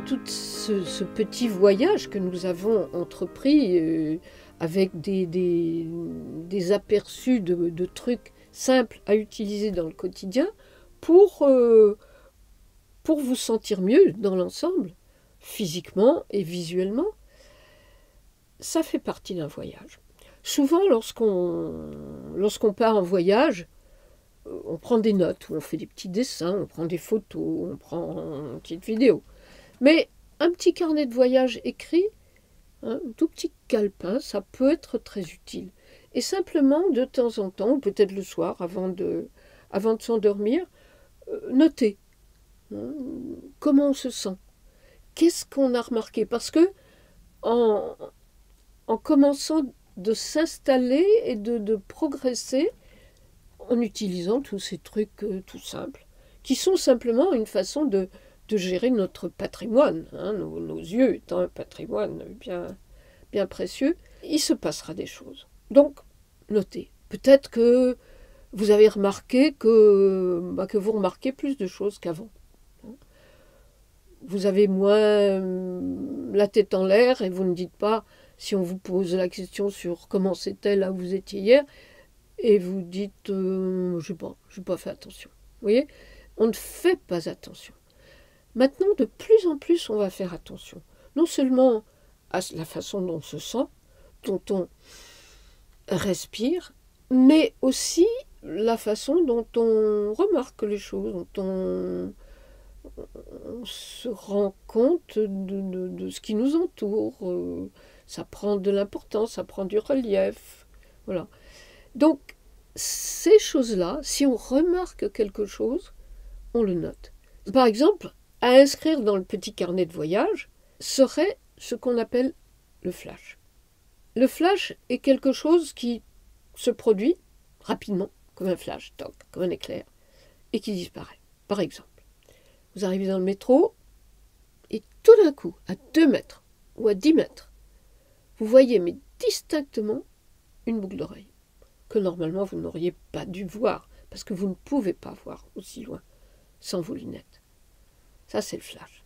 tout ce petit voyage que nous avons entrepris avec des aperçus de trucs simples à utiliser dans le quotidien pour vous sentir mieux dans l'ensemble, physiquement et visuellement, ça fait partie d'un voyage. Souvent, lorsqu'on part en voyage, on prend des notes, on fait des petits dessins, on prend des photos, on prend une petite vidéo. Mais un petit carnet de voyage écrit, un tout petit calepin, ça peut être très utile. Et simplement, de temps en temps, ou peut-être le soir, avant de s'endormir, noter comment on se sent. Qu'est-ce qu'on a remarqué? Parce que en commençant de s'installer et de progresser, en utilisant tous ces trucs tout simples, qui sont simplement une façon de gérer notre patrimoine, nos yeux étant un patrimoine bien précieux, il se passera des choses. Donc, notez. Peut-être que vous avez remarqué que vous remarquez plus de choses qu'avant. Vous avez moins la tête en l'air et vous ne dites pas, si on vous pose la question sur comment c'était là où vous étiez hier, et vous dites, je n'ai pas fait attention. Vous voyez, on ne fait pas attention. Maintenant, de plus en plus, on va faire attention. Non seulement à la façon dont on se sent, dont on respire, mais aussi la façon dont on remarque les choses, dont on se rend compte de ce qui nous entoure. Ça prend de l'importance, ça prend du relief. Voilà. Donc, ces choses-là, si on remarque quelque chose, on le note. Par exemple, à inscrire dans le petit carnet de voyage serait ce qu'on appelle le flash. Le flash est quelque chose qui se produit rapidement, comme un flash, toc, comme un éclair, et qui disparaît. Par exemple, vous arrivez dans le métro, et tout d'un coup, à 2 mètres ou à 10 mètres, vous voyez, mais distinctement, une boucle d'oreille, que normalement vous n'auriez pas dû voir, parce que vous ne pouvez pas voir aussi loin, sans vos lunettes. Ça, c'est le flash.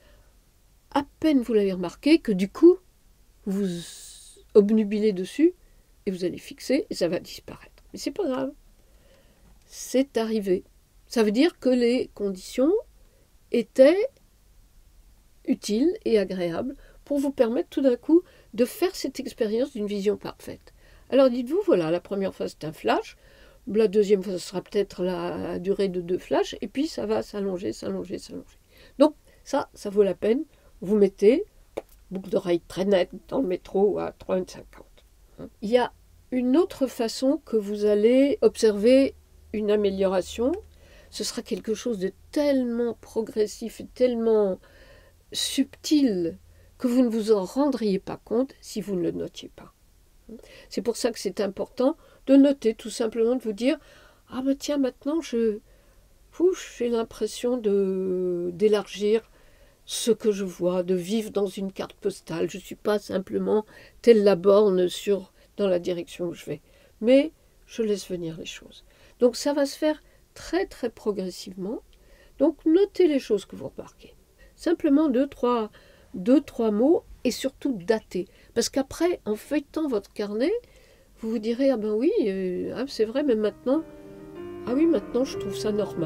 À peine vous l'avez remarqué, que du coup, vous obnubilez dessus, et vous allez fixer, et ça va disparaître. Mais c'est pas grave. C'est arrivé. Ça veut dire que les conditions étaient utiles et agréables pour vous permettre tout d'un coup de faire cette expérience d'une vision parfaite. Alors dites-vous, voilà, la première fois c'est un flash, la deuxième fois ce sera peut-être la durée de 2 flashs, et puis ça va s'allonger, s'allonger, s'allonger. Donc ça vaut la peine. Vous mettez boucle d'oreille très nette dans le métro à 3,50 €. Il y a une autre façon que vous allez observer une amélioration. Ce sera quelque chose de tellement progressif et tellement subtil que vous ne vous en rendriez pas compte si vous ne le notiez pas. C'est pour ça que c'est important de noter, tout simplement de vous dire « Ah ben tiens, maintenant j'ai l'impression d'élargir ce que je vois, de vivre dans une carte postale. Je ne suis pas simplement telle la borne dans la direction où je vais, mais je laisse venir les choses. » Donc ça va se faire très très progressivement. Donc notez les choses que vous remarquez. Simplement 2-3 mots et surtout dater. Parce qu'après, en feuilletant votre carnet, vous vous direz « Ah ben oui, c'est vrai, mais maintenant, ah oui, maintenant je trouve ça normal. »